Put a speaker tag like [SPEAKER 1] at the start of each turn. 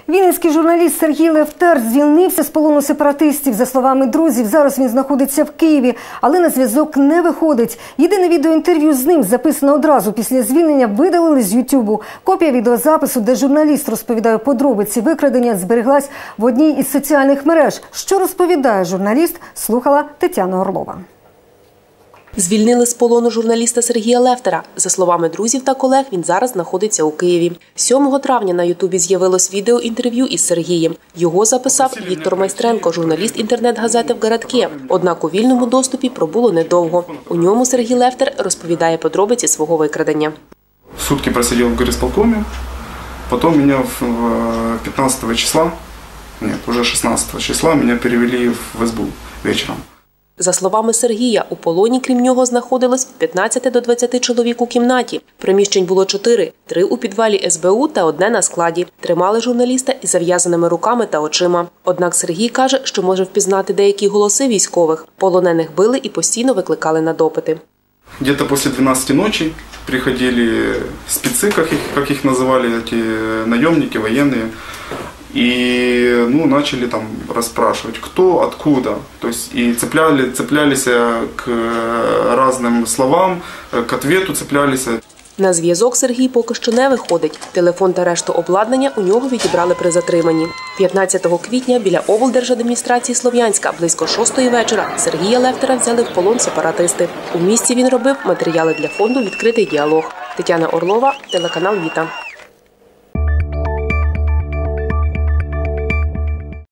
[SPEAKER 1] Вінницький журналіст Сергій Лефтер звільнився з полону сепаратистів. За словами друзів, зараз він знаходиться в Києві, але на зв'язок не виходить. Єдине відеоінтерв'ю з ним, записане одразу після звільнення, видалили з Ютубу. Копія відеозапису, де журналіст розповідає подробиці викрадення, збереглась в одній із соціальних мереж. Що розповідає журналіст, слухала Тетяна Орлова.
[SPEAKER 2] Звільнили з полону журналіста Сергія Лефтера. За словами друзів та колег, він зараз знаходиться у Києві. 7 травня на Ютубі з'явилось відеоінтерв'ю із Сергієм. Його записав Віктор Майстренко, журналіст інтернет-газети «В городке». Однак у вільному доступі пробуло недовго. У ньому Сергій Лефтер розповідає подробиці свого викрадення.
[SPEAKER 3] Сутки просидел в горисполкоме, потом меня 15 числа, нет, уже 16 числа меня перевели в СБУ вечером.
[SPEAKER 2] За словами Сергія, у полоні, крім нього, знаходилось від 15 до 20 чоловік у кімнаті. Приміщень було 4 – 3 у підвалі СБУ та 1 на складі. Тримали журналіста із зав'язаними руками та очима. Однак Сергій каже, що може впізнати деякі голоси військових. Полонених били і постійно викликали на допити.
[SPEAKER 3] Где-то после 12 ночи приходили спецы, как их называли, эти наемники, военные, и начали там расспрашивать, кто, откуда. То есть и цеплялись к разным словам, к ответу цеплялись.
[SPEAKER 2] На зв'язок Сергій поки що не виходить. Телефон та решту обладнання у нього відібрали при затриманні. 15 квітня біля облдержадміністрації Слов'янська близько 6-ї вечора Сергія Лефтера взяли в полон сепаратисти. У місті він робив матеріали для фонду «Відкритий діалог». Тетяна Орлова, телеканал «Віта».